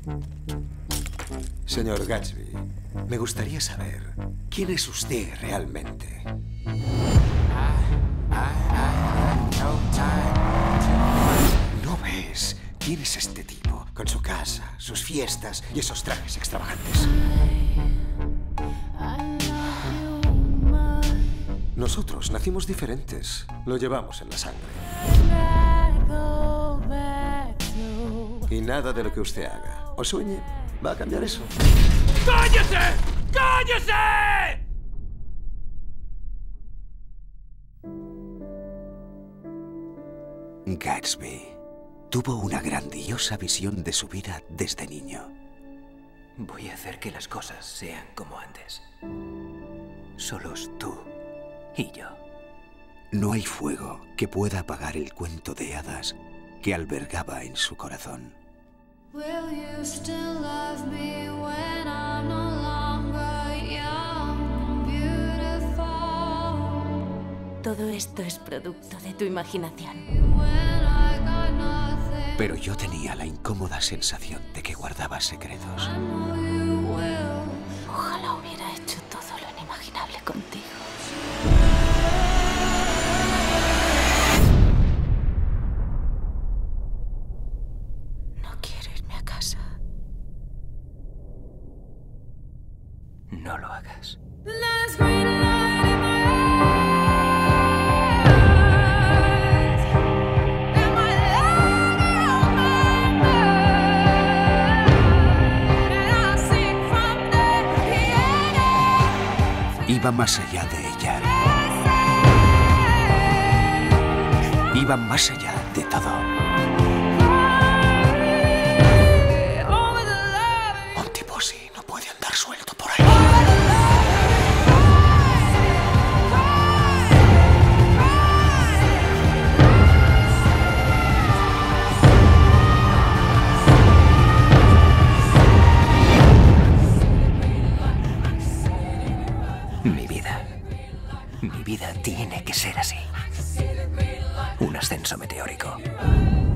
Señor Gatsby, me gustaría saber quién es usted realmente. ¿No ves quién es este tipo? Con su casa, sus fiestas y esos trajes extravagantes. Nosotros nacimos diferentes. Lo llevamos en la sangre. Y nada de lo que usted haga o sueñe va a cambiar eso. ¡Cállese! ¡Cállese! Gatsby tuvo una grandiosa visión de su vida desde niño. Voy a hacer que las cosas sean como antes. Solos tú y yo. No hay fuego que pueda apagar el cuento de hadas que albergaba en su corazón. Will you still love me when I'm no longer young, beautiful? Todo esto es producto de tu imaginación. When I got nothing, Pero yo tenía la incómoda sensación de que guardaba secretos. I know you will. Ojalá hubiera hecho todo lo inimaginable contigo. No quiero irme a casa. No lo hagas. Last green light in my eyes, and my lover on my mind, and I sing from the piano. Iba más allá de ella. Iba más allá de todo. Un tipo así no puede andar suelto por ahí. Mi vida tiene que ser así. Un ascenso meteórico.